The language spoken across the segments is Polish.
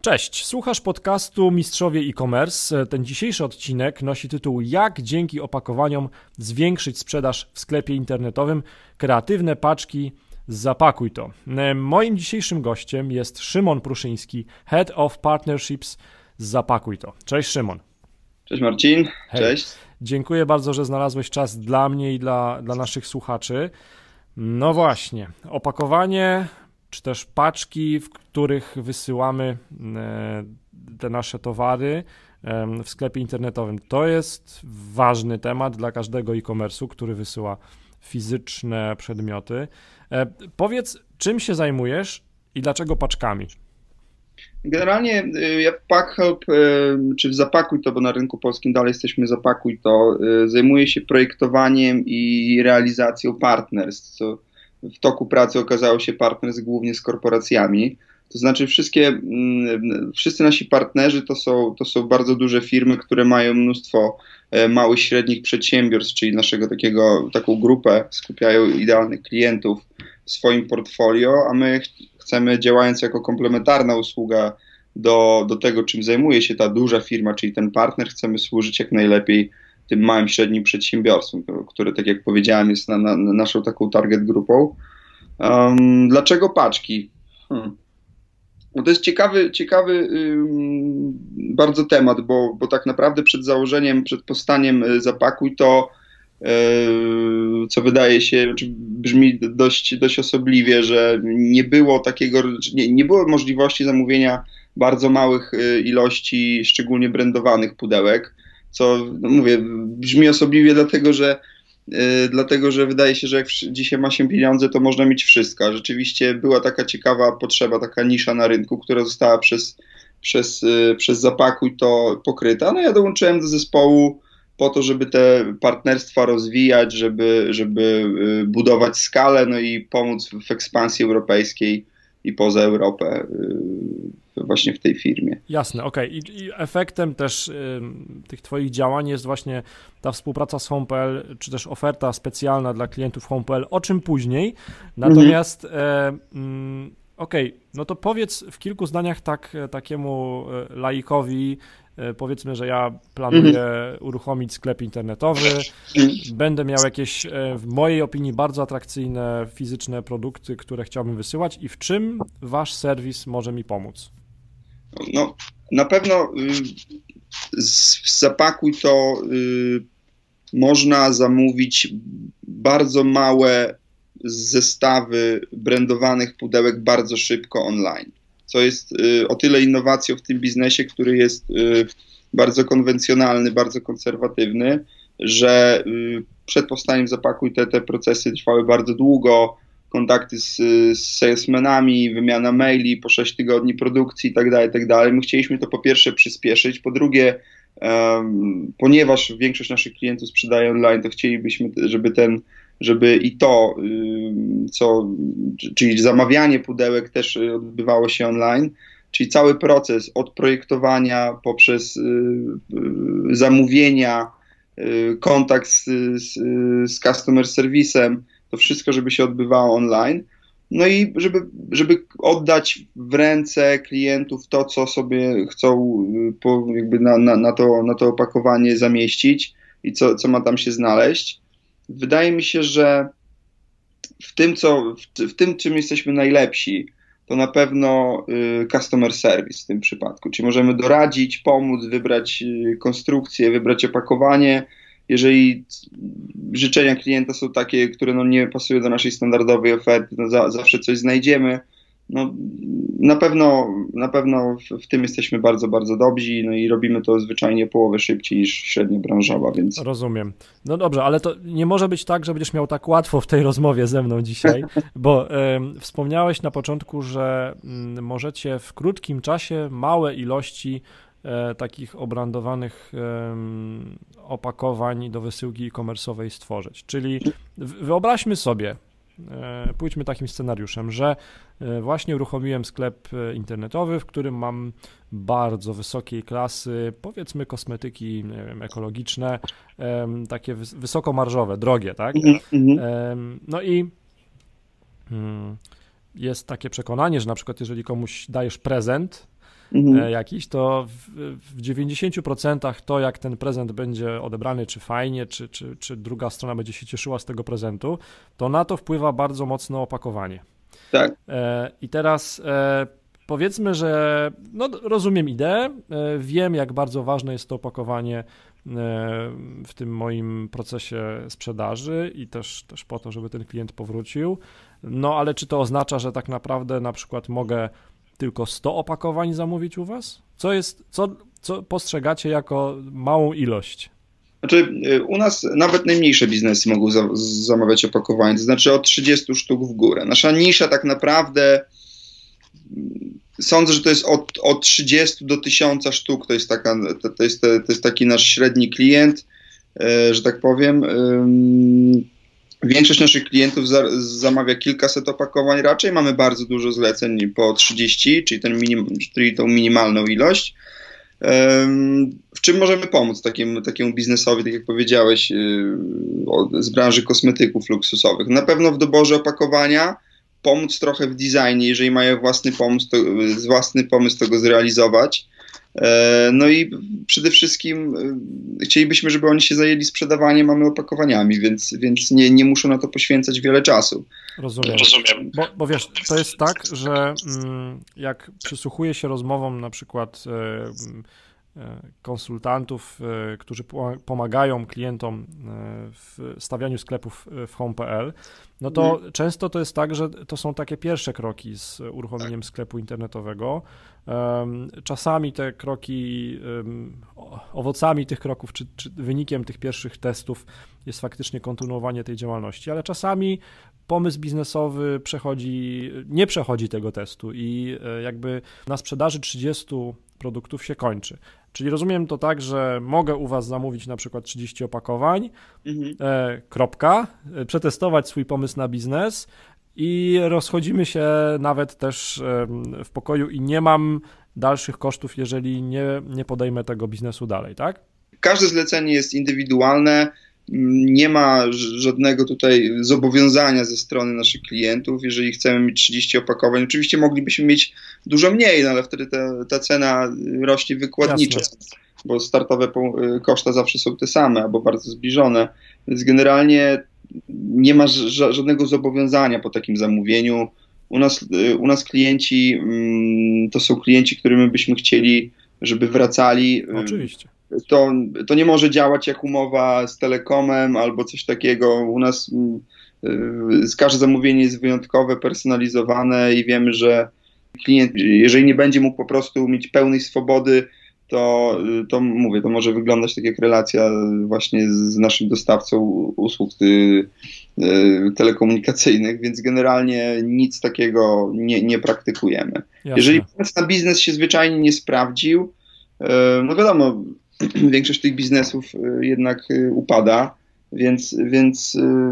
Cześć, słuchasz podcastu Mistrzowie e-commerce. Ten dzisiejszy odcinek nosi tytuł Jak dzięki opakowaniom zwiększyć sprzedaż w sklepie internetowym? Kreatywne paczki, zapakuj to. Moim dzisiejszym gościem jest Szymon Pruszyński, Head of Partnerships z Zapakuj to. Cześć Szymon. Cześć Marcin, Hej. cześć. Dziękuję bardzo, że znalazłeś czas dla mnie i dla naszych słuchaczy. No właśnie, opakowanie czy też paczki, w których wysyłamy te nasze towary w sklepie internetowym. To jest ważny temat dla każdego e-commerce'u, który wysyła fizyczne przedmioty. Powiedz, czym się zajmujesz i dlaczego paczkami? Generalnie ja w PackHelp, czy w Zapakuj to, bo na rynku polskim dalej jesteśmy Zapakuj to, zajmuję się projektowaniem i realizacją partnerstw, co w toku pracy okazało się partnerstw głównie z korporacjami. To znaczy wszyscy nasi partnerzy to są bardzo duże firmy, które mają mnóstwo małych, średnich przedsiębiorstw, czyli taką grupę, skupiają idealnych klientów w swoim portfolio, a my chcemy, działając jako komplementarna usługa do tego, czym zajmuje się ta duża firma, czyli ten partner, chcemy służyć jak najlepiej tym małym, średnim przedsiębiorstwom, które, tak jak powiedziałem, jest naszą taką target grupą. Dlaczego paczki? No to jest ciekawy bardzo temat, bo tak naprawdę przed powstaniem Zapakuj to, co wydaje się, brzmi dość osobliwie, że nie było możliwości zamówienia bardzo małych ilości, szczególnie brandowanych pudełek, co, no mówię, brzmi osobliwie dlatego, że wydaje się, że jak dzisiaj ma się pieniądze, to można mieć wszystko. A rzeczywiście była taka ciekawa potrzeba, taka nisza na rynku, która została przez Zapakuj to pokryta. No ja dołączyłem do zespołu po to, żeby te partnerstwa rozwijać, żeby budować skalę, no i pomóc w ekspansji europejskiej i poza Europę właśnie w tej firmie. Jasne, okej. I efektem też tych Twoich działań jest właśnie ta współpraca z Home.pl, czy też oferta specjalna dla klientów Home.pl, o czym później. Natomiast no to powiedz w kilku zdaniach takiemu laikowi, powiedzmy, że ja planuję uruchomić sklep internetowy, będę miał jakieś, w mojej opinii, bardzo atrakcyjne fizyczne produkty, które chciałbym wysyłać i w czym wasz serwis może mi pomóc? No, na pewno w Zapakuj to można zamówić bardzo małe zestawy brandowanych pudełek bardzo szybko online, co jest o tyle innowacją w tym biznesie, który jest bardzo konwencjonalny, bardzo konserwatywny, że przed powstaniem Zapakuj te procesy trwały bardzo długo, kontakty z salesmanami, wymiana maili, po 6 tygodni produkcji itd., itd. My chcieliśmy to po pierwsze przyspieszyć, po drugie, ponieważ większość naszych klientów sprzedaje online, to chcielibyśmy, czyli zamawianie pudełek też odbywało się online, czyli cały proces od projektowania poprzez zamówienia, kontakt z customer serwisem, to wszystko, żeby się odbywało online. No i żeby oddać w ręce klientów to, co sobie chcą jakby na to opakowanie zamieścić i co ma tam się znaleźć. Wydaje mi się, że w tym, czym jesteśmy najlepsi, to na pewno customer service w tym przypadku. Czyli możemy doradzić, pomóc, wybrać konstrukcję, wybrać opakowanie. Jeżeli życzenia klienta są takie, które nie pasują do naszej standardowej oferty, to zawsze coś znajdziemy. No, na pewno w tym jesteśmy bardzo, bardzo dobrzy, no i robimy to zwyczajnie połowę szybciej niż średnia branżowa, więc... Rozumiem. No dobrze, ale to nie może być tak, że będziesz miał tak łatwo w tej rozmowie ze mną dzisiaj, bo wspomniałeś na początku, że możecie w krótkim czasie małe ilości takich obrandowanych opakowań do wysyłki e-commerce'owej stworzyć. Czyli wyobraźmy sobie, pójdźmy takim scenariuszem, że właśnie uruchomiłem sklep internetowy, w którym mam bardzo wysokiej klasy, powiedzmy kosmetyki, nie wiem, ekologiczne, takie wysokomarżowe, drogie, tak? No i jest takie przekonanie, że na przykład jeżeli komuś dajesz prezent, jakiś, to w 90% to, jak ten prezent będzie odebrany, czy fajnie, czy druga strona będzie się cieszyła z tego prezentu, to na to wpływa bardzo mocno opakowanie. Tak. I teraz powiedzmy, że no, rozumiem ideę, wiem, jak bardzo ważne jest to opakowanie w tym moim procesie sprzedaży i też po to, żeby ten klient powrócił. No ale czy to oznacza, że tak naprawdę na przykład mogę tylko 100 opakowań zamówić u was? Co postrzegacie jako małą ilość? Znaczy, u nas nawet najmniejsze biznesy mogą zamawiać opakowanie, to znaczy od 30 sztuk w górę. Nasza nisza tak naprawdę, sądzę, że to jest od 30 do 1000 sztuk, to jest taki nasz średni klient, że tak powiem. Większość naszych klientów zamawia kilkaset opakowań, raczej mamy bardzo dużo zleceń po 30, czyli tą minimalną ilość. W czym możemy pomóc takiemu biznesowi, tak jak powiedziałeś, z branży kosmetyków luksusowych? Na pewno w doborze opakowania, pomóc trochę w designie, jeżeli mają własny pomysł, to go zrealizować. No i przede wszystkim chcielibyśmy, żeby oni się zajęli sprzedawaniem, a my opakowaniami, więc nie muszą na to poświęcać wiele czasu. Rozumiem. Bo wiesz, to jest tak, że jak przysłuchuję się rozmowom na przykład konsultantów, którzy pomagają klientom w stawianiu sklepów w home.pl, no to często to jest tak, że to są takie pierwsze kroki z uruchomieniem sklepu internetowego. Czasami te kroki, owocami tych kroków, czy wynikiem tych pierwszych testów jest faktycznie kontynuowanie tej działalności, ale czasami pomysł biznesowy nie przechodzi tego testu i jakby na sprzedaży 30 produktów się kończy. Czyli rozumiem to tak, że mogę u was zamówić na przykład 30 opakowań, przetestować swój pomysł na biznes i rozchodzimy się nawet też w pokoju i nie mam dalszych kosztów, jeżeli nie podejmę tego biznesu dalej, tak? Każde zlecenie jest indywidualne, nie ma żadnego tutaj zobowiązania ze strony naszych klientów. Jeżeli chcemy mieć 30 opakowań, oczywiście moglibyśmy mieć dużo mniej, no ale wtedy ta cena rośnie wykładniczo, bo startowe koszta zawsze są te same albo bardzo zbliżone, więc generalnie nie ma żadnego zobowiązania po takim zamówieniu. U nas klienci to są klienci, którym byśmy chcieli, żeby wracali. Oczywiście. To nie może działać jak umowa z Telekomem albo coś takiego. U nas każde zamówienie jest wyjątkowe, personalizowane i wiemy, że klient, jeżeli nie będzie mógł po prostu mieć pełnej swobody, to mówię, to może wyglądać tak jak relacja właśnie z naszym dostawcą usług telekomunikacyjnych, więc generalnie nic takiego nie praktykujemy. Jasne. Jeżeli na biznes się zwyczajnie nie sprawdził, no wiadomo, większość tych biznesów jednak upada, więc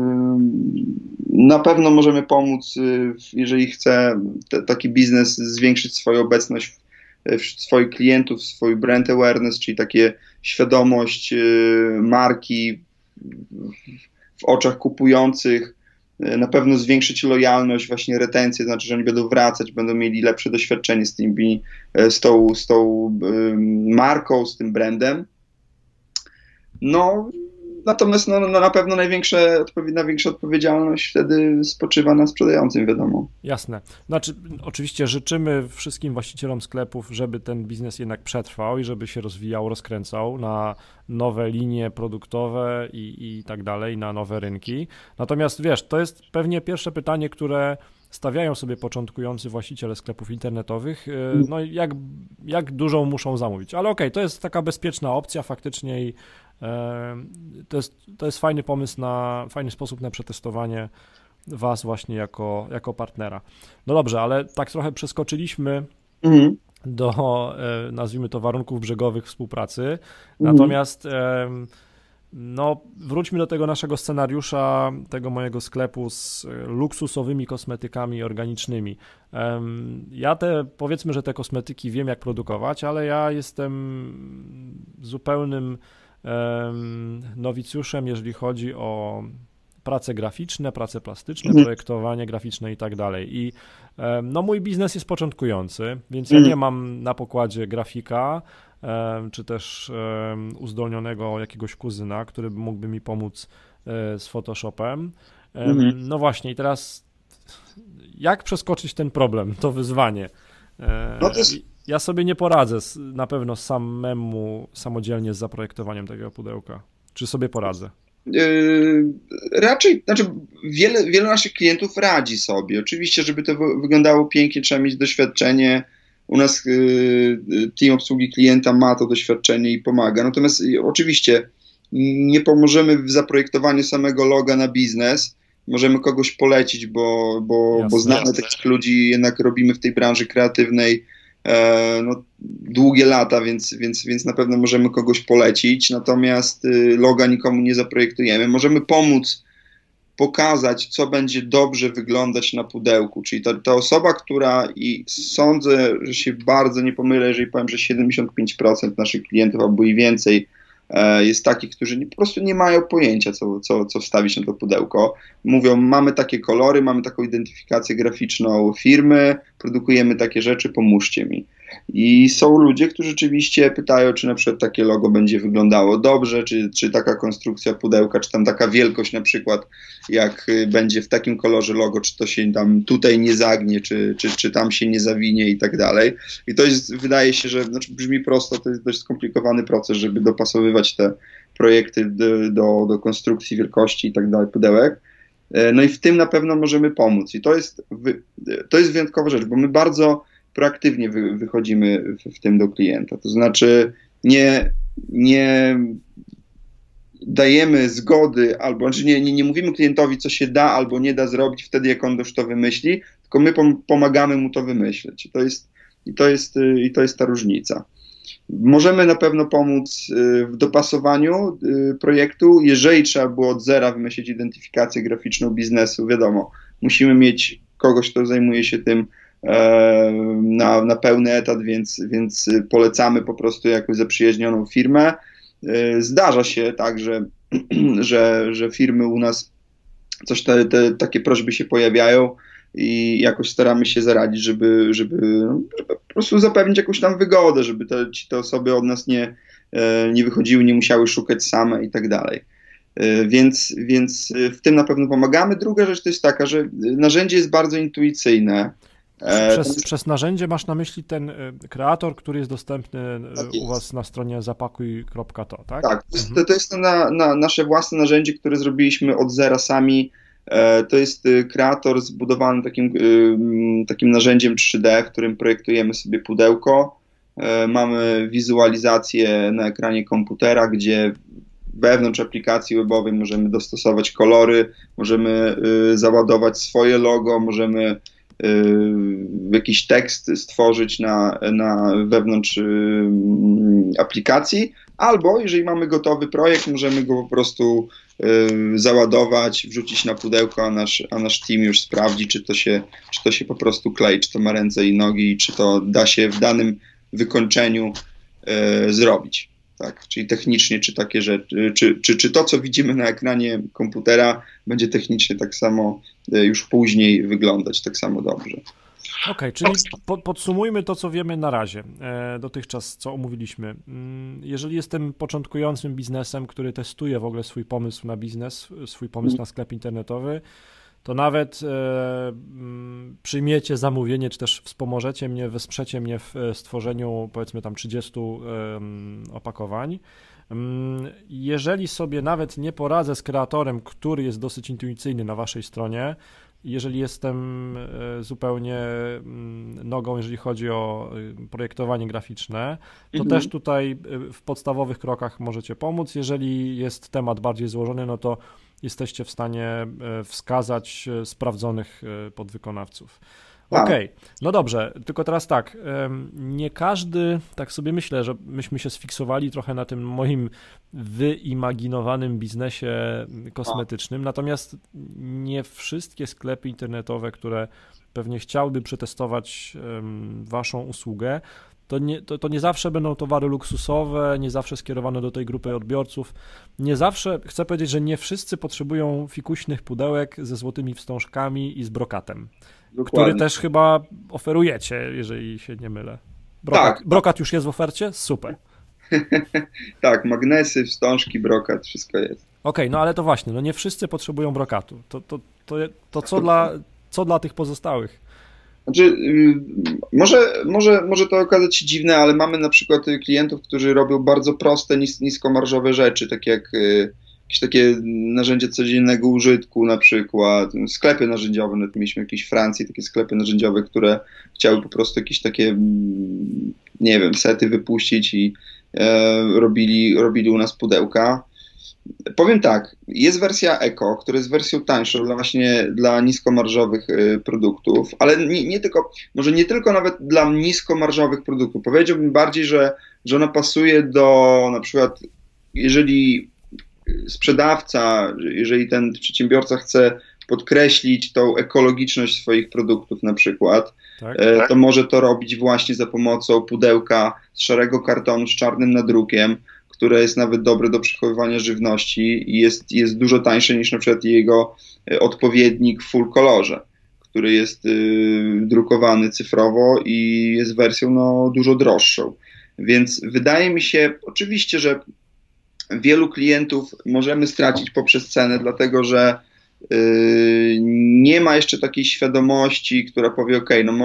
na pewno możemy pomóc, jeżeli chce taki biznes zwiększyć swoją obecność wśród swoich klientów, swój brand awareness, czyli takie świadomość marki w oczach kupujących, na pewno zwiększyć lojalność, właśnie retencję, znaczy, że oni będą wracać, będą mieli lepsze doświadczenie z tą marką, z tym brandem. No, natomiast na pewno największa odpowiedzialność wtedy spoczywa na sprzedającym, wiadomo. Jasne. Znaczy, oczywiście życzymy wszystkim właścicielom sklepów, żeby ten biznes jednak przetrwał i żeby się rozwijał, rozkręcał na nowe linie produktowe i tak dalej, na nowe rynki. Natomiast wiesz, to jest pewnie pierwsze pytanie, które stawiają sobie początkujący właściciele sklepów internetowych, no jak dużą muszą zamówić. Ale okej, to jest taka bezpieczna opcja faktycznie i to jest fajny pomysł fajny sposób na przetestowanie was właśnie jako partnera. No dobrze, ale tak trochę przeskoczyliśmy do, nazwijmy to, warunków brzegowych współpracy. Natomiast no, wróćmy do tego naszego scenariusza, tego mojego sklepu z luksusowymi kosmetykami organicznymi. Powiedzmy, że te kosmetyki wiem, jak produkować, ale ja jestem zupełnym nowicjuszem, jeżeli chodzi o prace graficzne, prace plastyczne, projektowanie graficzne i tak dalej. I no mój biznes jest początkujący, więc ja nie mam na pokładzie grafika, czy też uzdolnionego jakiegoś kuzyna, który mógłby mi pomóc z Photoshopem. No właśnie, i teraz jak przeskoczyć ten problem, to wyzwanie? No to jest... Ja sobie nie poradzę na pewno samodzielnie z zaprojektowaniem takiego pudełka. Czy sobie poradzę? Raczej, znaczy wielu naszych klientów radzi sobie. Oczywiście, żeby to wyglądało pięknie, trzeba mieć doświadczenie. U nas team obsługi klienta ma to doświadczenie i pomaga. Natomiast oczywiście nie pomożemy w zaprojektowaniu samego loga na biznes. Możemy kogoś polecić, bo znamy takich ludzi, jednak robimy w tej branży kreatywnej no, długie lata, więc na pewno możemy kogoś polecić, natomiast loga nikomu nie zaprojektujemy. Możemy pomóc pokazać, co będzie dobrze wyglądać na pudełku, czyli ta osoba, która, i sądzę, że się bardzo nie pomylę, jeżeli powiem, że 75% naszych klientów albo i więcej jest takich, którzy po prostu nie mają pojęcia, co wstawić na to pudełko. Mówią, mamy takie kolory, mamy taką identyfikację graficzną firmy, produkujemy takie rzeczy, pomóżcie mi. I są ludzie, którzy rzeczywiście pytają, czy na przykład takie logo będzie wyglądało dobrze, czy taka konstrukcja pudełka, czy tam taka wielkość na przykład, jak będzie w takim kolorze logo, czy to się tam tutaj nie zagnie, czy tam się nie zawinie i tak dalej. I to jest, wydaje się, że znaczy brzmi prosto, to jest dość skomplikowany proces, żeby dopasowywać te projekty do konstrukcji, wielkości i tak dalej pudełek. No i w tym na pewno możemy pomóc. I to jest wyjątkowa rzecz, bo my bardzo proaktywnie wychodzimy w tym do klienta. To znaczy nie dajemy zgody, albo znaczy nie mówimy klientowi, co się da albo nie da zrobić wtedy, jak on już to wymyśli, tylko my pomagamy mu to wymyśleć. I to jest ta różnica. Możemy na pewno pomóc w dopasowaniu projektu, jeżeli trzeba było od zera wymyślić identyfikację graficzną biznesu, wiadomo, musimy mieć kogoś, kto zajmuje się tym na pełny etat, więc polecamy po prostu jakąś zaprzyjaźnioną firmę. Zdarza się tak, że firmy u nas takie prośby się pojawiają i jakoś staramy się zaradzić, żeby po prostu zapewnić jakąś tam wygodę, żeby te osoby od nas nie wychodziły, nie musiały szukać same i tak dalej. Więc w tym na pewno pomagamy. Druga rzecz to jest taka, że narzędzie jest bardzo intuicyjne. Przez narzędzie masz na myśli ten kreator, który jest dostępny u was na stronie zapakuj.to, tak? Tak, to jest nasze własne narzędzie, które zrobiliśmy od zera sami. To jest kreator zbudowany takim narzędziem 3D, w którym projektujemy sobie pudełko. Mamy wizualizację na ekranie komputera, gdzie wewnątrz aplikacji webowej możemy dostosować kolory, możemy załadować swoje logo, możemy jakiś tekst stworzyć na wewnątrz aplikacji, albo jeżeli mamy gotowy projekt, możemy go po prostu załadować, wrzucić na pudełko, a nasz team już sprawdzi, czy to się po prostu klei, czy to ma ręce i nogi, czy to da się w danym wykończeniu zrobić. Tak? Czyli technicznie, czy takie rzeczy, czy to, co widzimy na ekranie komputera, będzie technicznie tak samo już później wyglądać tak samo dobrze. Okej, czyli podsumujmy to, co wiemy na razie, dotychczas, co omówiliśmy. Jeżeli jestem początkującym biznesem, który testuje w ogóle swój pomysł na biznes, swój pomysł na sklep internetowy, to nawet przyjmiecie zamówienie, czy też wspomożecie mnie, wesprzecie mnie w stworzeniu powiedzmy tam 30 opakowań. Jeżeli sobie nawet nie poradzę z kreatorem, który jest dosyć intuicyjny na waszej stronie, jeżeli jestem zupełnie nogą, jeżeli chodzi o projektowanie graficzne, to też tutaj w podstawowych krokach możecie pomóc. Jeżeli jest temat bardziej złożony, no to jesteście w stanie wskazać sprawdzonych podwykonawców. Okej, no dobrze, tylko teraz tak, nie każdy, tak sobie myślę, że myśmy się sfiksowali trochę na tym moim wyimaginowanym biznesie kosmetycznym, natomiast nie wszystkie sklepy internetowe, które pewnie chciałyby przetestować waszą usługę, to nie zawsze będą towary luksusowe, nie zawsze skierowane do tej grupy odbiorców. Nie zawsze, chcę powiedzieć, że nie wszyscy potrzebują fikuśnych pudełek ze złotymi wstążkami i z brokatem, Dokładnie. który też chyba oferujecie, jeżeli się nie mylę. Tak. Brokat już jest w ofercie? Super. Tak, magnesy, wstążki, brokat, wszystko jest. Okej, no ale to właśnie, no nie wszyscy potrzebują brokatu. To co dla tych pozostałych? Znaczy, może to okazać się dziwne, ale mamy na przykład klientów, którzy robią bardzo proste, niskomarżowe rzeczy, takie jak jakieś takie narzędzia codziennego użytku, na przykład sklepy narzędziowe. Nawet mieliśmy jakieś w Francji takie sklepy narzędziowe, które chciały po prostu jakieś takie, nie wiem, sety wypuścić i robili u nas pudełka. Powiem tak, jest wersja Eco, która jest wersją tańszą dla niskomarżowych produktów, ale nie tylko, może nie tylko nawet dla niskomarżowych produktów. Powiedziałbym bardziej, że ona pasuje do, na przykład, jeżeli sprzedawca, jeżeli ten przedsiębiorca chce podkreślić tą ekologiczność swoich produktów na przykład, tak, to może to robić właśnie za pomocą pudełka z szarego kartonu z czarnym nadrukiem, które jest nawet dobre do przechowywania żywności i jest dużo tańsze niż na przykład jego odpowiednik w full kolorze, który jest drukowany cyfrowo i jest wersją dużo droższą. Więc wydaje mi się oczywiście, że wielu klientów możemy stracić poprzez cenę, dlatego że nie ma jeszcze takiej świadomości, która powie, ok, no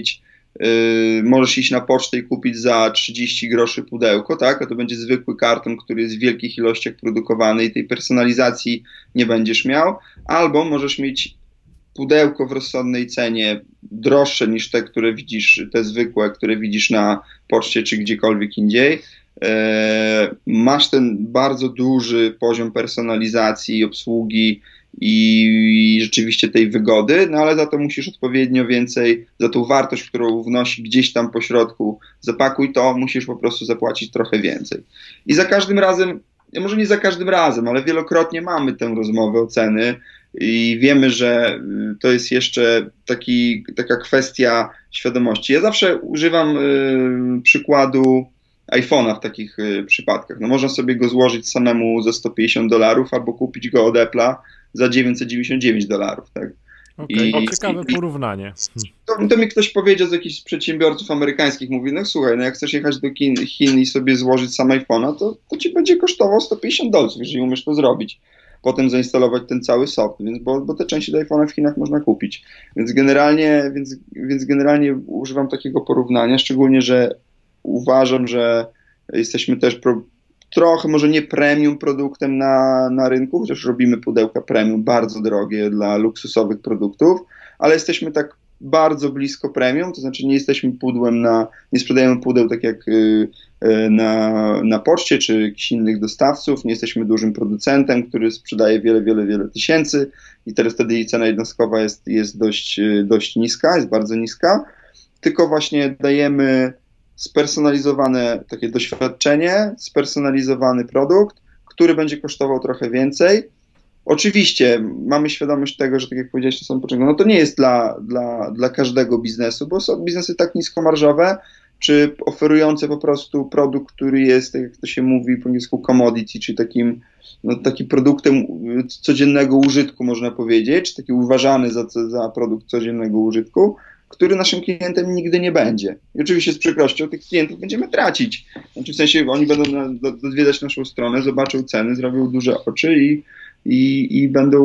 możesz iść na pocztę i kupić za 30 groszy pudełko, tak? A to będzie zwykły karton, który jest w wielkich ilościach produkowany i tej personalizacji nie będziesz miał. Albo możesz mieć pudełko w rozsądnej cenie, droższe niż te, które widzisz, te zwykłe, które widzisz na poczcie czy gdziekolwiek indziej. Masz ten bardzo duży poziom personalizacji i obsługi i rzeczywiście tej wygody, no ale za to musisz odpowiednio więcej, za tą wartość, którą wnosi gdzieś tam po środku zapakuj to, musisz po prostu zapłacić trochę więcej. I za każdym razem, może nie za każdym razem, ale wielokrotnie mamy tę rozmowę o ceny i wiemy, że to jest jeszcze taka kwestia świadomości. Ja zawsze używam przykładu iPhone'a w takich przypadkach. No można sobie go złożyć samemu za $150 albo kupić go od Apple'a za $999, tak? Okej, ciekawe porównanie. To mi ktoś powiedział z jakichś przedsiębiorców amerykańskich, mówi, no słuchaj, no jak chcesz jechać do Chin i sobie złożyć sam iPhone'a, to ci będzie kosztowało $150, jeżeli umiesz to zrobić. Potem zainstalować ten cały soft, bo te części do iPhone'a w Chinach można kupić. Więc generalnie używam takiego porównania, szczególnie, że uważam, że jesteśmy też trochę, może nie premium produktem na rynku, chociaż robimy pudełka premium bardzo drogie dla luksusowych produktów, ale jesteśmy tak bardzo blisko premium, to znaczy nie jesteśmy nie sprzedajemy pudeł tak jak na poczcie czy jakichś innych dostawców, nie jesteśmy dużym producentem, który sprzedaje wiele tysięcy i teraz wtedy jej cena jednostkowa jest dość niska, jest bardzo niska, tylko właśnie dajemy spersonalizowane takie doświadczenie, spersonalizowany produkt, który będzie kosztował trochę więcej. Oczywiście mamy świadomość tego, że tak jak powiedziałeś na samym początku, no to nie jest dla każdego biznesu, bo są biznesy tak niskomarżowe, czy oferujące po prostu produkt, który jest, tak jak to się mówi po angielsku, commodity, czyli takim produktem codziennego użytku, można powiedzieć, czy taki uważany za produkt codziennego użytku, który naszym klientem nigdy nie będzie. I oczywiście z przykrością tych klientów będziemy tracić. Znaczy w sensie oni będą odwiedzać naszą stronę, zobaczą ceny, zrobią duże oczy i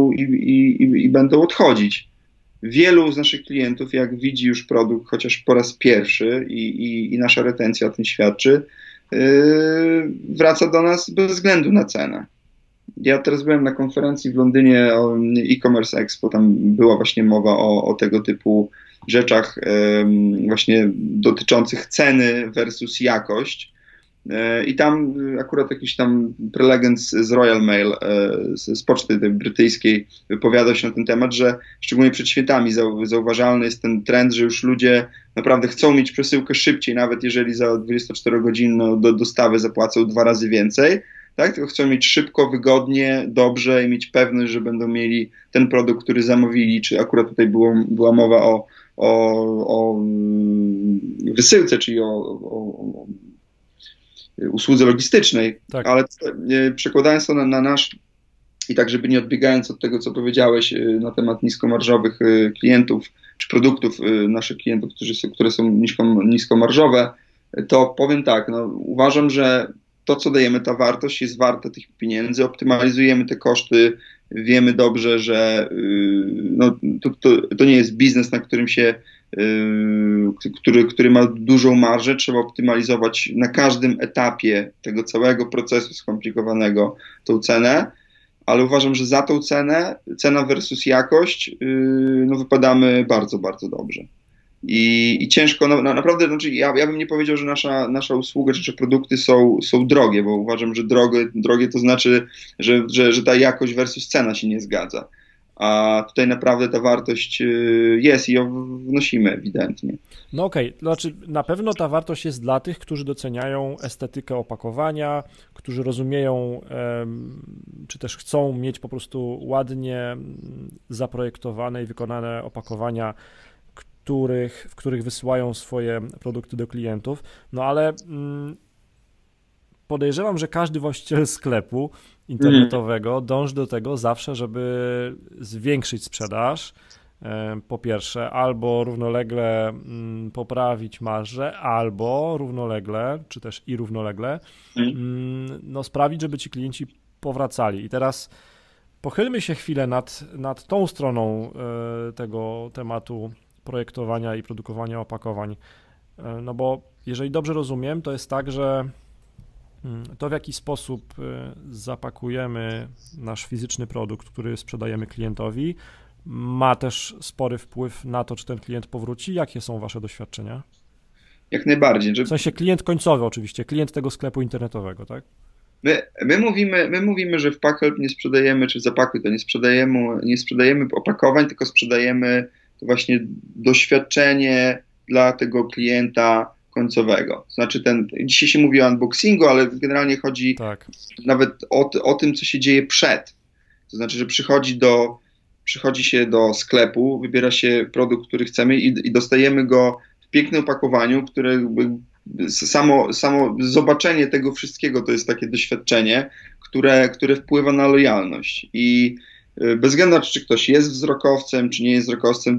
będą odchodzić. Wielu z naszych klientów, jak widzi już produkt chociaż po raz pierwszy i nasza retencja o tym świadczy, wraca do nas bez względu na cenę. Ja teraz byłem na konferencji w Londynie o e-commerce expo, tam była właśnie mowa o tego typu rzeczach właśnie dotyczących ceny versus jakość. I tam akurat jakiś tam prelegent z Royal Mail, z poczty brytyjskiej, wypowiadał się na ten temat, że szczególnie przed świętami zauważalny jest ten trend, że już ludzie naprawdę chcą mieć przesyłkę szybciej, nawet jeżeli za 24-godzinną dostawę zapłacą 2 razy więcej, tak? Tylko chcą mieć szybko, wygodnie, dobrze i mieć pewność, że będą mieli ten produkt, który zamówili, czy akurat tutaj była mowa o o wysyłce, czyli o usłudze logistycznej, Tak. ale przekładając to na nasz, i tak, żeby nie odbiegając od tego, co powiedziałeś na temat niskomarżowych klientów, czy produktów naszych klientów, które są niskomarżowe, to powiem tak, no, uważam, że to, co dajemy, ta wartość jest warta tych pieniędzy, optymalizujemy te koszty, wiemy dobrze, że no, to nie jest biznes, na którym się, który ma dużą marżę, trzeba optymalizować na każdym etapie tego całego procesu skomplikowanego tą cenę, ale uważam, że za tą cenę, cena versus jakość, no wypadamy bardzo, bardzo dobrze. I ciężko, naprawdę, znaczy ja bym nie powiedział, że nasza usługa czy produkty są drogie, bo uważam, że drogie to znaczy, że ta jakość versus cena się nie zgadza. A tutaj naprawdę ta wartość jest i ją wnosimy ewidentnie. No okej, znaczy na pewno ta wartość jest dla tych, którzy doceniają estetykę opakowania, którzy rozumieją, czy też chcą mieć po prostu ładnie zaprojektowane i wykonane opakowania, w których wysyłają swoje produkty do klientów, no ale podejrzewam, że każdy właściciel sklepu internetowego dąży do tego zawsze, żeby zwiększyć sprzedaż, po pierwsze, albo równolegle poprawić marżę, albo równolegle, czy też i równolegle, no sprawić, żeby ci klienci powracali. I teraz pochylmy się chwilę nad tą stroną tego tematu projektowania i produkowania opakowań, no bo jeżeli dobrze rozumiem, to jest tak, że to w jaki sposób zapakujemy nasz fizyczny produkt, który sprzedajemy klientowi, ma też spory wpływ na to, czy ten klient powróci. Jakie są wasze doświadczenia? Jak najbardziej. W sensie klient końcowy oczywiście, klient tego sklepu internetowego, tak? My mówimy, że w PackHelp nie sprzedajemy, czy w Zapakuj to nie sprzedajemy opakowań, tylko sprzedajemy to właśnie doświadczenie dla tego klienta końcowego. To znaczy dzisiaj się mówi o unboxingu, ale generalnie chodzi nawet o tym, co się dzieje przed. To znaczy, że przychodzi się do sklepu, wybiera się produkt, który chcemy i dostajemy go w pięknym opakowaniu, które samo zobaczenie tego wszystkiego to jest takie doświadczenie, które wpływa na lojalność. I bez względu na to, czy ktoś jest wzrokowcem, czy nie jest wzrokowcem,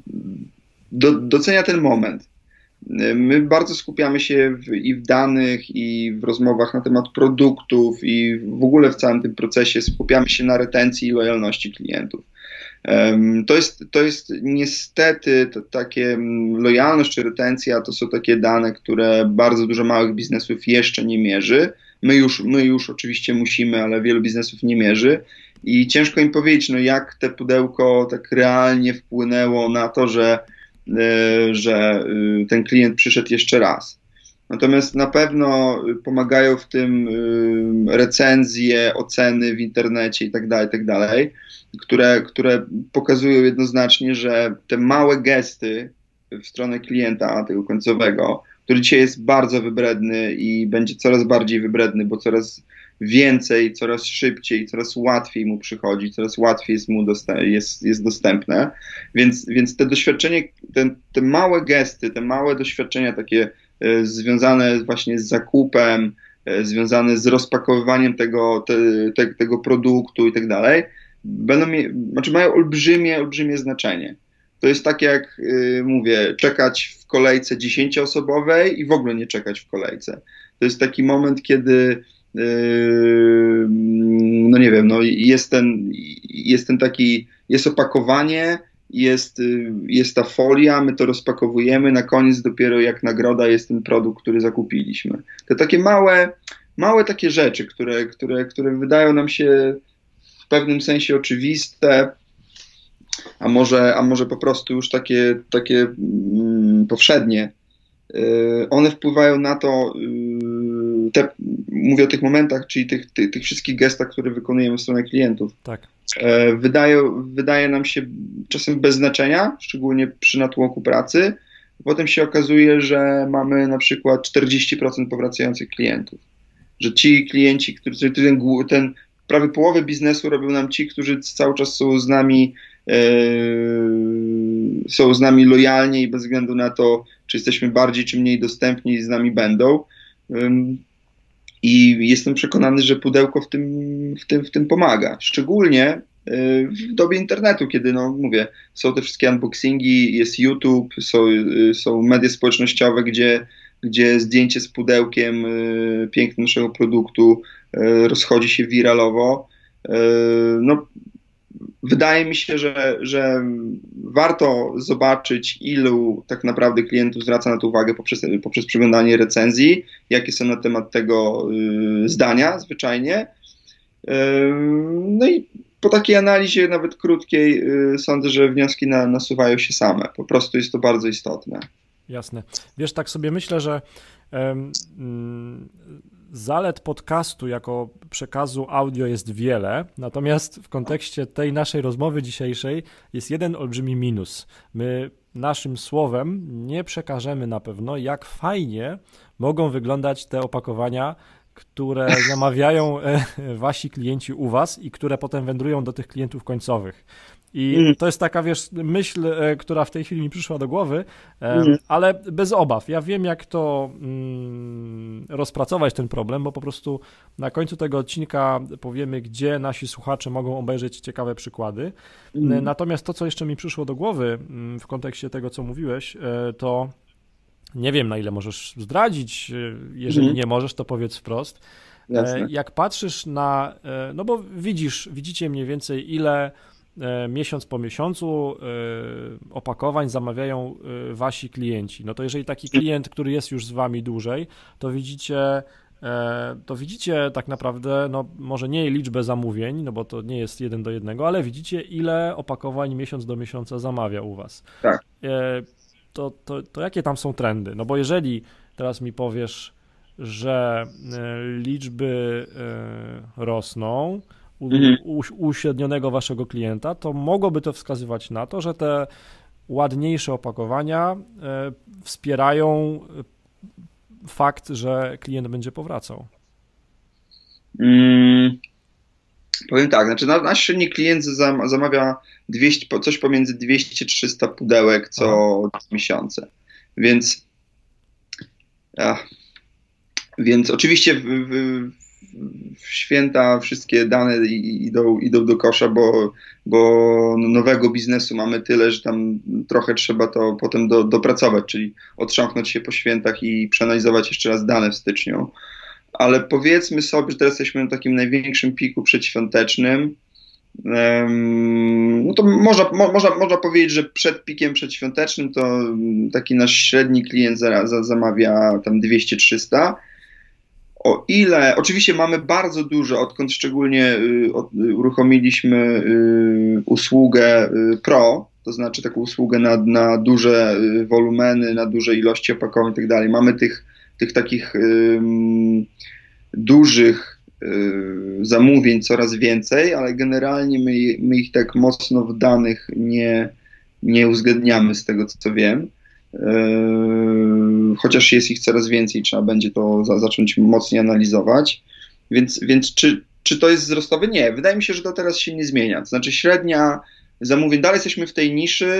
docenia ten moment. My bardzo skupiamy się i w danych, i w rozmowach na temat produktów, i w ogóle w całym tym procesie skupiamy się na retencji i lojalności klientów. To jest niestety takie lojalność czy retencja to są takie dane, które bardzo dużo małych biznesów jeszcze nie mierzy. My już oczywiście musimy, ale wielu biznesów nie mierzy i ciężko im powiedzieć, no jak te pudełko tak realnie wpłynęło na to, że ten klient przyszedł jeszcze raz. Natomiast na pewno pomagają w tym recenzje, oceny w internecie i tak dalej, które pokazują jednoznacznie, że te małe gesty w stronę klienta, tego końcowego, który dzisiaj jest bardzo wybredny i będzie coraz bardziej wybredny, bo coraz więcej, coraz szybciej, coraz łatwiej mu przychodzi, coraz łatwiej jest dostępne. Więc te doświadczenie, te małe gesty, te małe doświadczenia takie związane właśnie z zakupem, związane z rozpakowywaniem tego produktu i tak dalej, mają olbrzymie znaczenie. To jest tak jak mówię, czekać w kolejce 10-osobowej i w ogóle nie czekać w kolejce. To jest taki moment, kiedy no nie wiem, no jest opakowanie, jest ta folia, my to rozpakowujemy, na koniec dopiero jak nagroda jest ten produkt, który zakupiliśmy. To takie małe takie rzeczy, które wydają nam się w pewnym sensie oczywiste, a może po prostu już takie powszednie. One wpływają na to, mówię o tych momentach, czyli tych wszystkich gestach, które wykonujemy w stronę klientów. Tak. Wydaje nam się czasem bez znaczenia, szczególnie przy natłoku pracy. Potem się okazuje, że mamy na przykład 40% powracających klientów. Że ci klienci, ten prawie połowę biznesu robią nam ci, którzy cały czas są z nami są z nami lojalnie i bez względu na to, czy jesteśmy bardziej czy mniej dostępni, z nami będą. I jestem przekonany, że pudełko w tym pomaga. Szczególnie w dobie internetu, kiedy, no mówię, są te wszystkie unboxingi, jest YouTube, są media społecznościowe, gdzie zdjęcie z pudełkiem pięknym naszego produktu rozchodzi się wiralowo. No, wydaje mi się, że warto zobaczyć, ilu tak naprawdę klientów zwraca na to uwagę poprzez przeglądanie recenzji, jakie są na temat tego zdania zwyczajnie. No i po takiej analizie, nawet krótkiej, sądzę, że wnioski nasuwają się same. Po prostu jest to bardzo istotne. Jasne. Wiesz, tak sobie myślę, że zalet podcastu jako przekazu audio jest wiele, natomiast w kontekście tej naszej rozmowy dzisiejszej jest jeden olbrzymi minus. My naszym słowem nie przekażemy na pewno, jak fajnie mogą wyglądać te opakowania, które zamawiają wasi klienci u was i które potem wędrują do tych klientów końcowych. I to jest taka, wiesz, myśl, która w tej chwili mi przyszła do głowy, ale bez obaw. Ja wiem, jak to rozpracować ten problem, bo po prostu na końcu tego odcinka powiemy, gdzie nasi słuchacze mogą obejrzeć ciekawe przykłady. Natomiast to, co jeszcze mi przyszło do głowy w kontekście tego, co mówiłeś, to nie wiem, na ile możesz zdradzić. Jeżeli nie możesz, to powiedz wprost. Jasne. Jak patrzysz na, no bo widzicie mniej więcej, ile miesiąc po miesiącu opakowań zamawiają wasi klienci. No to jeżeli taki klient, który jest już z wami dłużej, to widzicie tak naprawdę, no może nie liczbę zamówień, no bo to nie jest 1 do 1, ale widzicie, ile opakowań miesiąc do miesiąca zamawia u was. Tak. To jakie tam są trendy? No bo jeżeli teraz mi powiesz, że liczby rosną u uśrednionego waszego klienta, to mogłoby to wskazywać na to, że te ładniejsze opakowania wspierają fakt, że klient będzie powracał. Powiem tak, znaczy nasz średni klient zamawia coś pomiędzy 200-300 pudełek co 2 miesiące. Więc oczywiście w święta wszystkie dane idą do kosza, bo nowego biznesu mamy tyle, że tam trochę trzeba to potem dopracować, czyli otrząknąć się po świętach i przeanalizować jeszcze raz dane w styczniu. Ale powiedzmy sobie, że teraz jesteśmy na takim największym piku przedświątecznym. No to można powiedzieć, że przed pikiem przedświątecznym to taki nasz średni klient zamawia tam 200-300. O ile, oczywiście mamy bardzo dużo, odkąd szczególnie uruchomiliśmy usługę Pro, to znaczy taką usługę na duże wolumeny, na duże ilości opakowań i tak dalej. Mamy tych takich dużych zamówień coraz więcej, ale generalnie my ich tak mocno w danych nie uwzględniamy, z tego co wiem. Chociaż jest ich coraz więcej, trzeba będzie to zacząć mocniej analizować. Więc czy to jest wzrostowe? Nie. Wydaje mi się, że to teraz się nie zmienia. To znaczy średnia zamówień, dalej jesteśmy w tej niszy,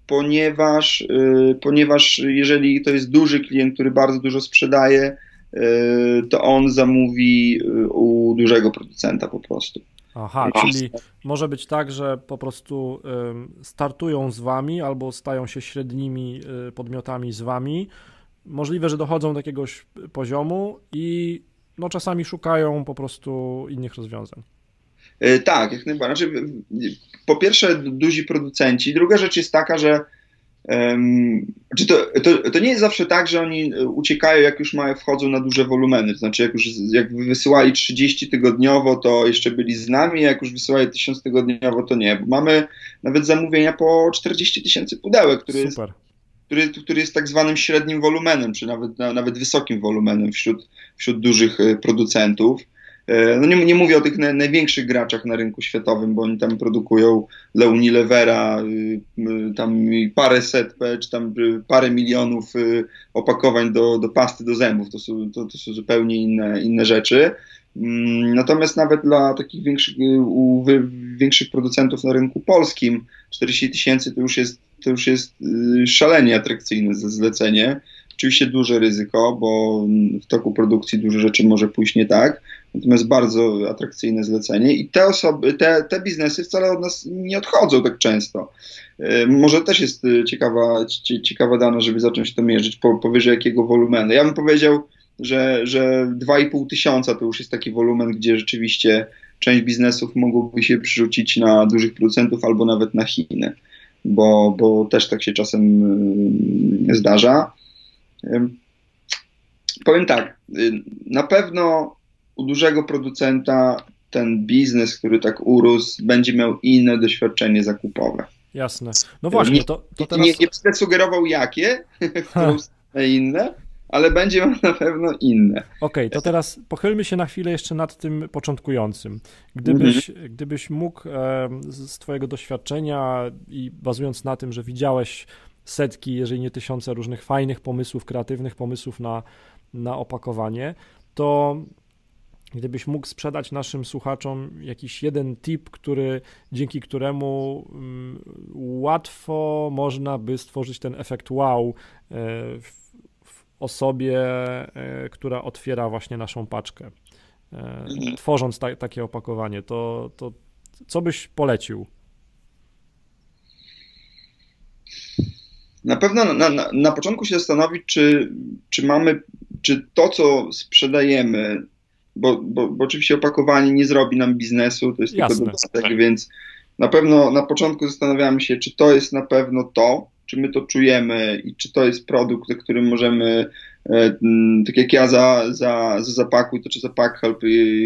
ponieważ jeżeli to jest duży klient, który bardzo dużo sprzedaje, to on zamówi u dużego producenta po prostu. Aha, czyli może być tak, że po prostu startują z wami albo stają się średnimi podmiotami z wami. Możliwe, że dochodzą do jakiegoś poziomu i no, czasami szukają po prostu innych rozwiązań. Tak, jak najbardziej. Znaczy, po pierwsze duzi producenci. Druga rzecz jest taka, że to nie jest zawsze tak, że oni uciekają, jak już wchodzą na duże wolumeny. To znaczy, jak wysyłali 30 tygodniowo, to jeszcze byli z nami, jak już wysyłali 1000 tygodniowo, to nie. Bo mamy nawet zamówienia po 40 000 pudełek, który jest tak zwanym średnim wolumenem, czy nawet wysokim wolumenem wśród dużych producentów. No nie mówię o tych największych graczach na rynku światowym, bo oni tam produkują dla Unilevera tam paręset, czy tam parę milionów opakowań do pasty do zębów. To są zupełnie inne rzeczy. Natomiast nawet dla takich większych producentów na rynku polskim 40 000 to już jest to już jest szalenie atrakcyjne zlecenie. Oczywiście duże ryzyko, bo w toku produkcji dużo rzeczy może pójść nie tak, natomiast bardzo atrakcyjne zlecenie i te osoby, te biznesy wcale od nas nie odchodzą tak często. Może też jest ciekawa dana, żeby zacząć to mierzyć powyżej jakiego wolumenu. Ja bym powiedział, że 2,5 tysiąca to już jest taki wolumen, gdzie rzeczywiście część biznesów mogłoby się przerzucić na dużych producentów albo nawet na Chiny, bo też tak się czasem zdarza. Powiem tak, na pewno u dużego producenta ten biznes, który tak urósł, będzie miał inne doświadczenie zakupowe. Jasne. No właśnie, to teraz... Nie będę sugerował jakie, w którą stronę inne, ale będzie miał na pewno inne. Okej, to teraz pochylmy się na chwilę jeszcze nad tym początkującym. Gdybyś mógł z twojego doświadczenia i bazując na tym, że widziałeś setki, jeżeli nie tysiące różnych fajnych pomysłów, kreatywnych pomysłów na opakowanie, to gdybyś mógł sprzedać naszym słuchaczom jakiś jeden tip, dzięki któremu łatwo można by stworzyć ten efekt wow w osobie, która otwiera właśnie naszą paczkę. Tworząc takie opakowanie, to co byś polecił? Na pewno na początku się zastanowić, czy to, co sprzedajemy, bo oczywiście opakowanie nie zrobi nam biznesu, to jest tylko dodatek, więc na pewno na początku zastanawiamy się, czy to jest na pewno to, czy my to czujemy i czy to jest produkt, za którym możemy, tak jak ja za Zapakuj, to czy Zapak Help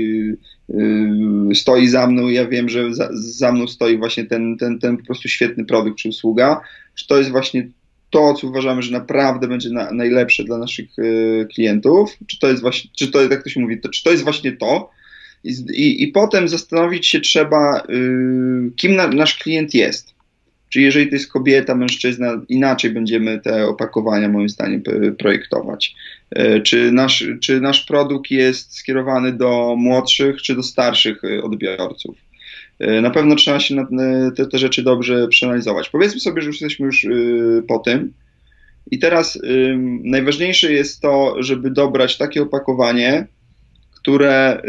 stoi za mną i ja wiem, że za mną stoi właśnie ten po prostu świetny produkt czy usługa, czy to jest właśnie to, co uważamy, że naprawdę będzie najlepsze dla naszych klientów, czy to jest właśnie, jak to się mówi, czy to jest właśnie to i potem zastanowić się trzeba, kim nasz klient jest. Czy jeżeli to jest kobieta, mężczyzna, inaczej będziemy te opakowania moim zdaniem projektować. Czy nasz produkt jest skierowany do młodszych, czy do starszych odbiorców. Na pewno trzeba się te rzeczy dobrze przeanalizować. Powiedzmy sobie, że już jesteśmy po tym i teraz najważniejsze jest to, żeby dobrać takie opakowanie, które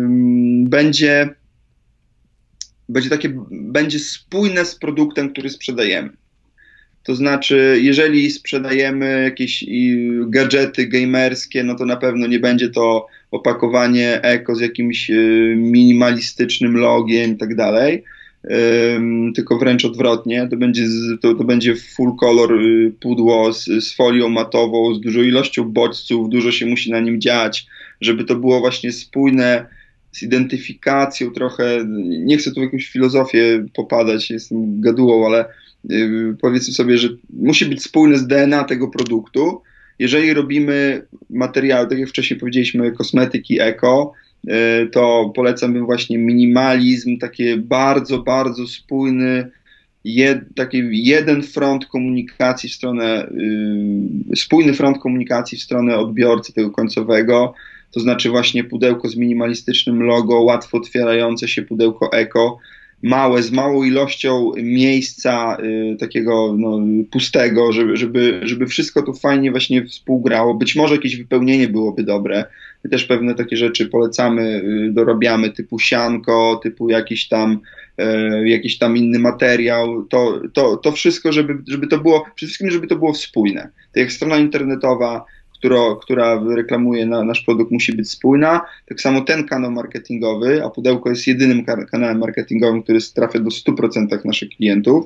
będzie spójne z produktem, który sprzedajemy. To znaczy, jeżeli sprzedajemy jakieś gadżety gamerskie, no to na pewno nie będzie to opakowanie eko z jakimś minimalistycznym logiem i tak dalej, tylko wręcz odwrotnie. To będzie full color pudło z folią matową, z dużą ilością bodźców, dużo się musi na nim dziać, żeby to było właśnie spójne, z identyfikacją trochę. Nie chcę tu w jakąś filozofię popadać, jestem gadułą, ale powiedzmy sobie, że musi być spójne z DNA tego produktu. Jeżeli robimy materiały, tak jak wcześniej powiedzieliśmy, kosmetyki eko, to polecam właśnie minimalizm, takie bardzo, bardzo spójny, jeden front komunikacji spójny front komunikacji w stronę odbiorcy tego końcowego, to znaczy właśnie pudełko z minimalistycznym logo, łatwo otwierające się pudełko eko, z małą ilością miejsca takiego pustego, żeby wszystko tu fajnie właśnie współgrało. Być może jakieś wypełnienie byłoby dobre. My też pewne takie rzeczy polecamy, dorabiamy typu sianko, typu jakiś tam inny materiał. To wszystko, żeby to było, przede wszystkim, żeby to było spójne. Tak jak strona internetowa, która reklamuje nasz produkt, musi być spójna. Tak samo ten kanał marketingowy, a pudełko jest jedynym kanałem marketingowym, który trafia do 100% naszych klientów.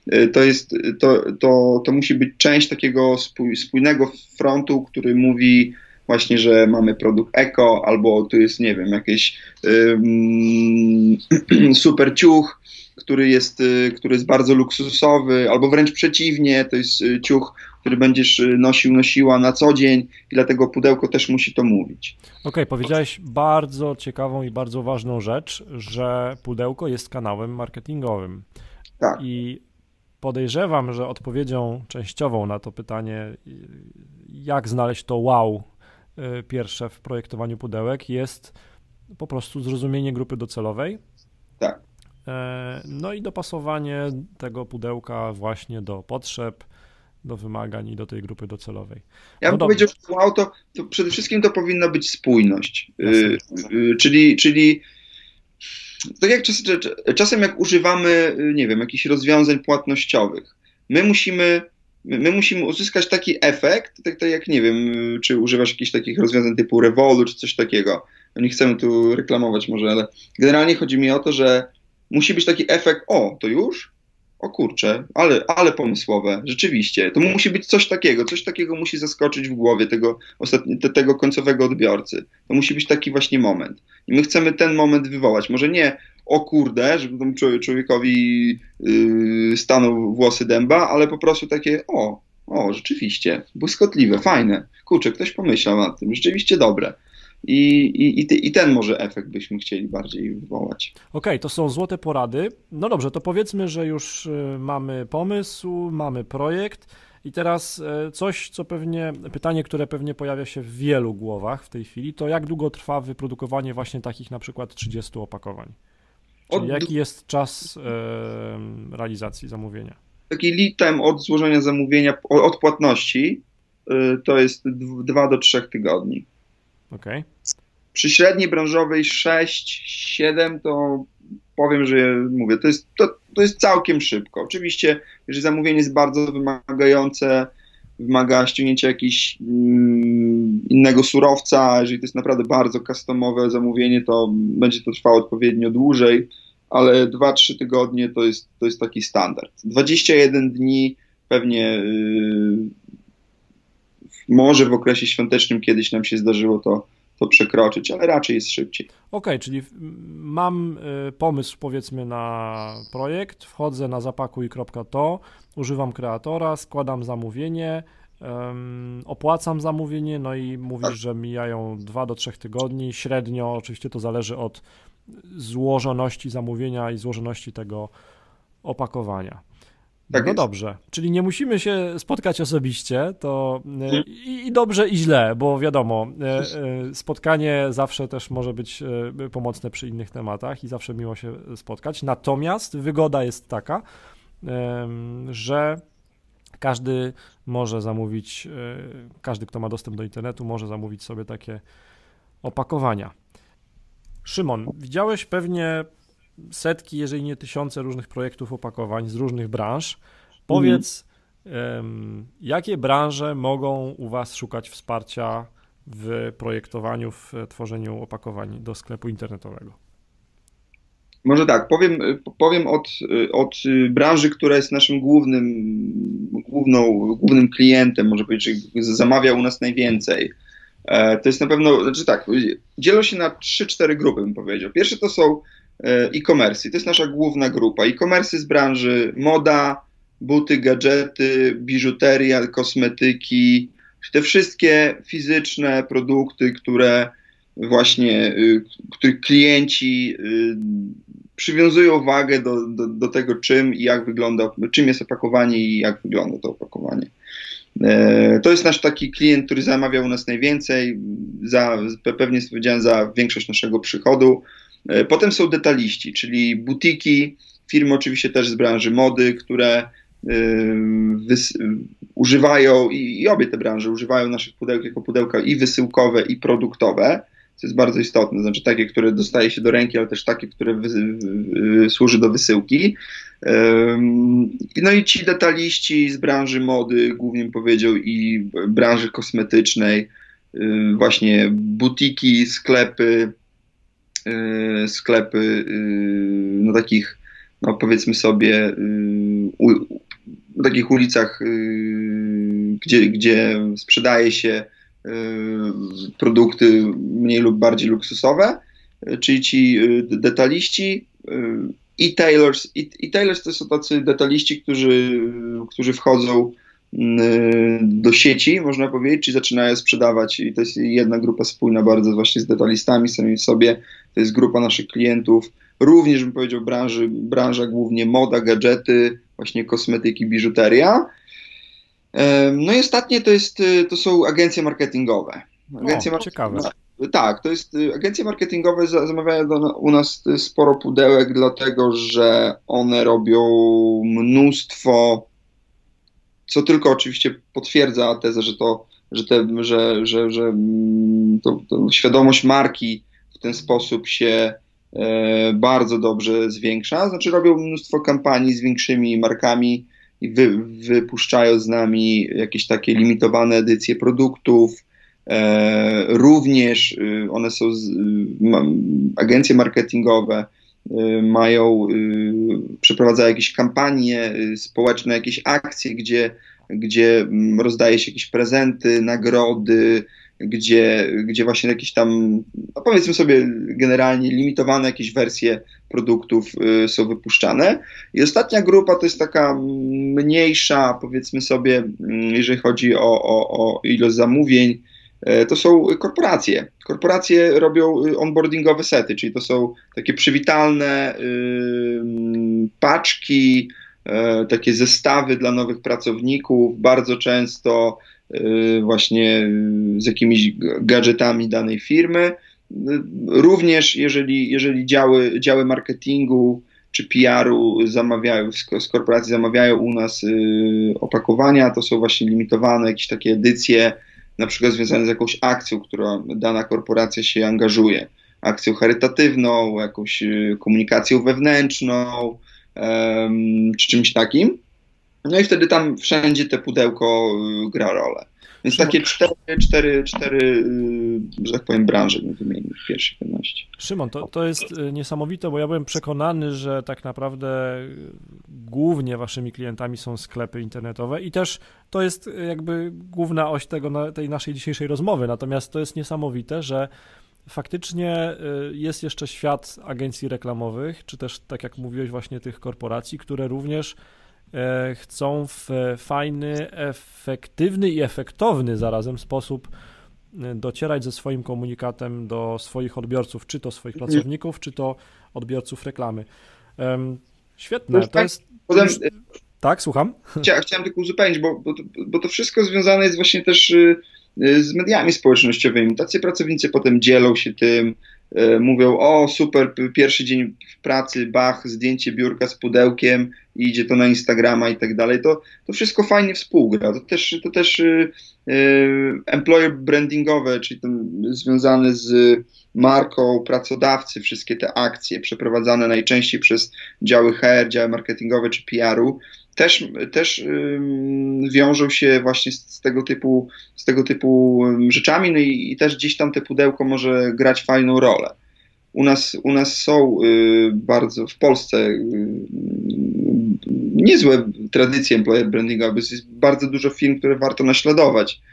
To musi być część takiego spójnego frontu, który mówi właśnie, że mamy produkt eko, albo tu jest, nie wiem, jakiś super ciuch, który jest bardzo luksusowy, albo wręcz przeciwnie, to jest ciuch, który będziesz nosiła na co dzień i dlatego pudełko też musi to mówić. Okej, powiedziałeś bardzo ciekawą i bardzo ważną rzecz, że pudełko jest kanałem marketingowym. Tak. I podejrzewam, że odpowiedzią częściową na to pytanie, jak znaleźć to wow pierwsze w projektowaniu pudełek, jest po prostu zrozumienie grupy docelowej. Tak. no i dopasowanie tego pudełka właśnie do potrzeb, do wymagań i do tej grupy docelowej. Ja bym powiedział, że wow, to przede wszystkim to powinna być spójność. Czyli tak jak czasem jak używamy, nie wiem, jakichś rozwiązań płatnościowych, my musimy uzyskać taki efekt, tak jak nie wiem, czy używasz jakichś takich rozwiązań typu Revolut, czy coś takiego. No nie chcemy tu reklamować może, ale generalnie chodzi mi o to, że musi być taki efekt, o, to już? O kurczę, ale pomysłowe, rzeczywiście. To musi być coś takiego musi zaskoczyć w głowie tego końcowego odbiorcy. To musi być taki właśnie moment. I my chcemy ten moment wywołać. Może nie o kurde, żeby temu człowiekowi stanął włosy dęba, ale po prostu takie rzeczywiście, błyskotliwe, fajne. Kurczę, ktoś pomyślał nad tym, rzeczywiście dobre. I ten może efekt byśmy chcieli bardziej wywołać. Okej, to są złote porady. No dobrze, to powiedzmy, że już mamy pomysł, mamy projekt i teraz pytanie, które pewnie pojawia się w wielu głowach w tej chwili, to jak długo trwa wyprodukowanie właśnie takich na przykład 30 opakowań? Czyli jaki jest czas realizacji zamówienia? Taki lead time od złożenia zamówienia, od płatności, to jest 2 do 3 tygodni. Okay. Przy średniej branżowej 6-7 to powiem, że mówię, to jest całkiem szybko. Oczywiście, jeżeli zamówienie jest bardzo wymagające, wymaga ściągnięcia jakiegoś innego surowca, jeżeli to jest naprawdę bardzo customowe zamówienie, to będzie to trwało odpowiednio dłużej, ale 2-3 tygodnie to jest taki standard. 21 dni pewnie może w okresie świątecznym kiedyś nam się zdarzyło to przekroczyć, ale raczej jest szybciej. Okej, czyli mam pomysł powiedzmy na projekt, wchodzę na zapakuj.to, używam kreatora, składam zamówienie, opłacam zamówienie, no i mówisz, że mijają 2 do 3 tygodni, średnio oczywiście to zależy od złożoności zamówienia i złożoności tego opakowania. Tak no jest. Dobrze, czyli nie musimy się spotkać osobiście, to i dobrze i źle, bo wiadomo, spotkanie zawsze też może być pomocne przy innych tematach i zawsze miło się spotkać, natomiast wygoda jest taka, że każdy może zamówić, każdy, kto ma dostęp do internetu, może zamówić sobie takie opakowania. Szymon, widziałeś pewnie setki, jeżeli nie tysiące różnych projektów opakowań z różnych branż. Powiedz, jakie branże mogą u Was szukać wsparcia w projektowaniu, w tworzeniu opakowań do sklepu internetowego? Może tak, powiem od branży, która jest naszym głównym klientem, może powiedzieć, że zamawia u nas najwięcej. To jest na pewno, znaczy tak, dzielą się na 3-4 grupy, bym powiedział. Pierwsze to są e-commerce, to jest nasza główna grupa. E-commerce z branży moda, buty, gadżety, biżuteria, kosmetyki, te wszystkie fizyczne produkty, których klienci przywiązują wagę do tego, czym jest opakowanie i jak wygląda to opakowanie. To jest nasz taki klient, który zamawiał u nas najwięcej, pewnie powiedziałem, za większość naszego przychodu. Potem są detaliści, czyli butiki, firmy oczywiście też z branży mody, które używają, i obie te branże używają naszych pudełek jako pudełka i wysyłkowe, i produktowe, co jest bardzo istotne, znaczy takie, które dostaje się do ręki, ale też takie, które służy do wysyłki. No i ci detaliści z branży mody, głównie bym powiedział, i branży kosmetycznej, właśnie butiki, sklepy, no takich, no powiedzmy sobie, na takich ulicach, gdzie sprzedaje się produkty mniej lub bardziej luksusowe, czyli ci detaliści. E-tailers to są tacy detaliści, którzy wchodzą do sieci, można powiedzieć, czy zaczynają sprzedawać, i to jest jedna grupa spójna bardzo właśnie z detalistami samym w sobie, to jest grupa naszych klientów, również bym powiedział branża głównie moda, gadżety, właśnie kosmetyki, biżuteria. No i ostatnie to są agencje marketingowe. Ciekawe. Tak, to jest, agencje marketingowe zamawiają u nas sporo pudełek, dlatego że one robią mnóstwo, co tylko oczywiście potwierdza tezę, że to świadomość marki w ten sposób się bardzo dobrze zwiększa. Znaczy robią mnóstwo kampanii z większymi markami i wypuszczają z nami jakieś takie limitowane edycje produktów. Również one są, agencje marketingowe przeprowadzają jakieś kampanie społeczne, jakieś akcje, gdzie rozdaje się jakieś prezenty, nagrody, gdzie właśnie jakieś tam, no powiedzmy sobie generalnie limitowane jakieś wersje produktów są wypuszczane. I ostatnia grupa to jest taka mniejsza, powiedzmy sobie, jeżeli chodzi o ilość zamówień, to są korporacje. Korporacje robią onboardingowe sety, czyli to są takie przywitalne paczki, takie zestawy dla nowych pracowników, bardzo często właśnie z jakimiś gadżetami danej firmy. Również jeżeli działy marketingu czy PR-u z korporacji zamawiają u nas opakowania, to są właśnie limitowane jakieś takie edycje, na przykład związane z jakąś akcją, którą dana korporacja się angażuje. Akcją charytatywną, jakąś komunikacją wewnętrzną, czy czymś takim. No i wtedy tam wszędzie te pudełko gra rolę. Więc takie cztery, że tak powiem, branże bym wymienił w pierwszej kolejności. Szymon, to jest niesamowite, bo ja byłem przekonany, że tak naprawdę głównie waszymi klientami są sklepy internetowe i też to jest jakby główna oś tej naszej dzisiejszej rozmowy, natomiast to jest niesamowite, że faktycznie jest jeszcze świat agencji reklamowych, czy też, tak jak mówiłeś, właśnie tych korporacji, które również chcą w fajny, efektywny i efektowny zarazem sposób docierać ze swoim komunikatem do swoich odbiorców, czy to swoich pracowników, czy to odbiorców reklamy. Świetne. To jest... Tak, słucham? Chciałem tylko uzupełnić, bo to wszystko związane jest właśnie też z mediami społecznościowymi. Tacy pracownicy potem dzielą się tym, mówią: o super, pierwszy dzień w pracy, bach, zdjęcie biurka z pudełkiem i idzie to na Instagrama i tak dalej. To wszystko fajnie współgra. To też employer brandingowe, czyli związane z marką pracodawcy, wszystkie te akcje przeprowadzane najczęściej przez działy HR, działy marketingowe czy PR-u, też wiążą się właśnie z tego typu rzeczami, no i też gdzieś tam te pudełko może grać fajną rolę. U nas są bardzo w Polsce niezłe tradycje employer brandingowe, jest bardzo dużo firm, które warto naśladować.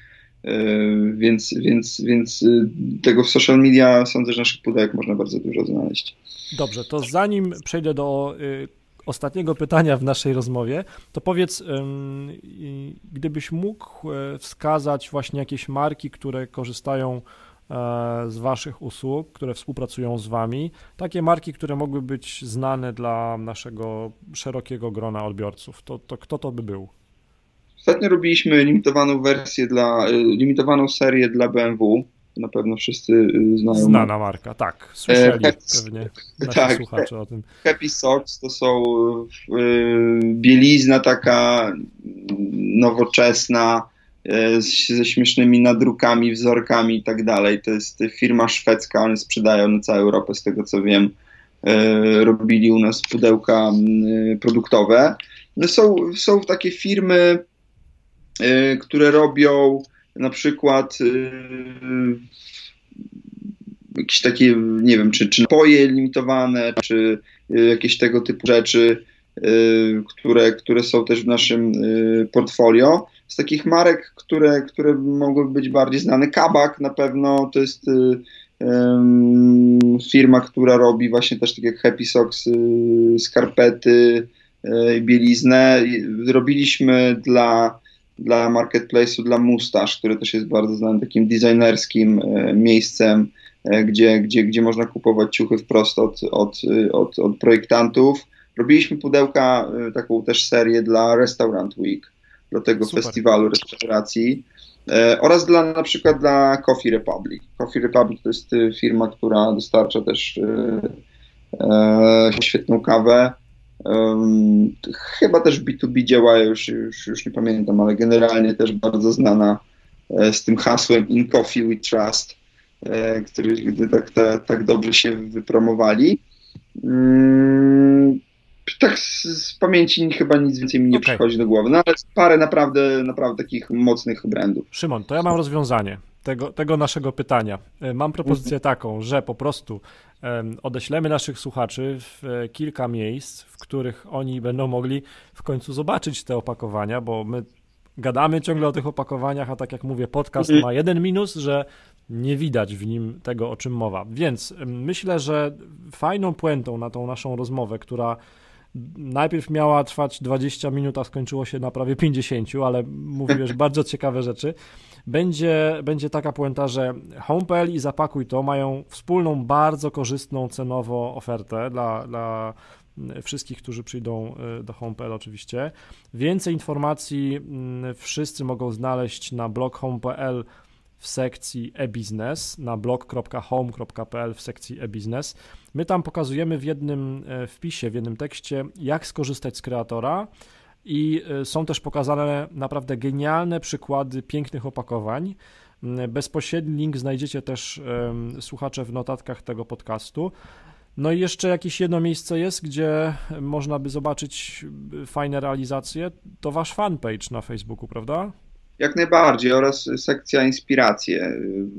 Więc tego w social media sądzę, że naszych pudełek można bardzo dużo znaleźć. Dobrze, to zanim przejdę do ostatniego pytania w naszej rozmowie, to powiedz, gdybyś mógł wskazać właśnie jakieś marki, które korzystają z waszych usług, które współpracują z wami, takie marki, które mogły być znane dla naszego szerokiego grona odbiorców, to kto to by był? Ostatnio robiliśmy limitowaną serię dla BMW. Na pewno wszyscy znają. Znana marka, tak. Słyszeli pewnie nasi słuchacze o tym. Happy Socks to są bielizna taka nowoczesna, ze śmiesznymi nadrukami, wzorkami i tak dalej. To jest firma szwedzka, one sprzedają na całą Europę, z tego co wiem. Robili u nas pudełka produktowe. No są takie firmy, które robią na przykład jakieś takie, nie wiem, czy napoje limitowane, czy jakieś tego typu rzeczy, które są też w naszym portfolio. Z takich marek, które mogłyby być bardziej znane, Kabak na pewno to jest firma, która robi właśnie też tak jak Happy Socks, skarpety, bieliznę. Robiliśmy dla marketplace'u, dla Mustache, który też jest bardzo znanym takim designerskim miejscem, gdzie można kupować ciuchy wprost od projektantów. Robiliśmy pudełka, taką też serię dla Restaurant Week, do tego Super. festiwalu restauracji. Oraz na przykład dla Coffee Republic. Coffee Republic to jest firma, która dostarcza też świetną kawę. Chyba też B2B działa, już nie pamiętam, ale generalnie też bardzo znana z tym hasłem In Coffee We Trust, który tak dobrze się wypromowali. Tak z pamięci chyba nic więcej mi nie przychodzi do głowy, no ale parę naprawdę takich mocnych brandów. Szymon, to ja mam rozwiązanie tego naszego pytania. Mam propozycję taką, że po prostu odeślemy naszych słuchaczy w kilka miejsc, w których oni będą mogli w końcu zobaczyć te opakowania, bo my gadamy ciągle o tych opakowaniach, a tak jak mówię, podcast ma jeden minus, że nie widać w nim tego, o czym mowa. Więc myślę, że fajną puentą na tą naszą rozmowę, która najpierw miała trwać 20 minut, a skończyło się na prawie 50, ale mówiłeś bardzo ciekawe rzeczy. Będzie taka puenta, że Home.pl i Zapakuj To mają wspólną, bardzo korzystną cenowo ofertę dla wszystkich, którzy przyjdą do Home.pl oczywiście. Więcej informacji wszyscy mogą znaleźć na blog Home.pl w sekcji e-biznes, na blog.home.pl w sekcji e-biznes. My tam pokazujemy w jednym wpisie, w jednym tekście, jak skorzystać z kreatora i są też pokazane naprawdę genialne przykłady pięknych opakowań. Bezpośredni link znajdziecie też, słuchacze, w notatkach tego podcastu. No i jeszcze jakieś jedno miejsce jest, gdzie można by zobaczyć fajne realizacje. To wasz fanpage na Facebooku, prawda? Jak najbardziej, oraz sekcja inspiracje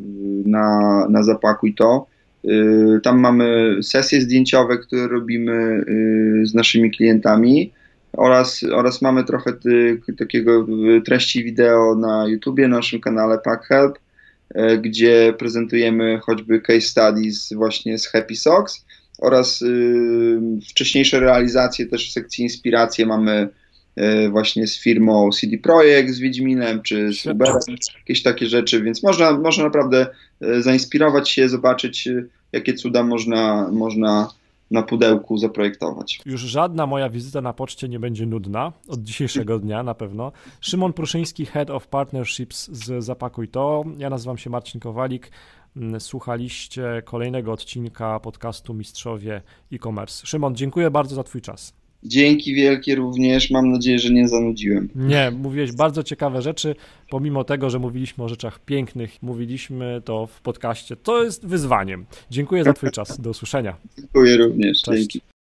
na Zapakuj To. Tam mamy sesje zdjęciowe, które robimy z naszymi klientami oraz mamy trochę takiego treści wideo na YouTubie, na naszym kanale Pack Help, gdzie prezentujemy choćby case studies właśnie z Happy Socks oraz wcześniejsze realizacje też w sekcji inspiracje mamy właśnie z firmą CD Projekt, z Wiedźminem, czy z Uberem, jakieś takie rzeczy, więc można naprawdę zainspirować się, zobaczyć, jakie cuda można na pudełku zaprojektować. Już żadna moja wizyta na poczcie nie będzie nudna, od dzisiejszego dnia na pewno. Szymon Pruszyński, Head of Partnerships z Zapakuj To. Ja nazywam się Marcin Kowalik. Słuchaliście kolejnego odcinka podcastu Mistrzowie e-commerce. Szymon, dziękuję bardzo za twój czas. Dzięki wielkie również, mam nadzieję, że nie zanudziłem. Nie, mówiłeś bardzo ciekawe rzeczy, pomimo tego, że mówiliśmy o rzeczach pięknych, mówiliśmy to w podcaście. To jest wyzwaniem. Dziękuję za twój czas, do usłyszenia. Dziękuję również, Cześć. Dzięki.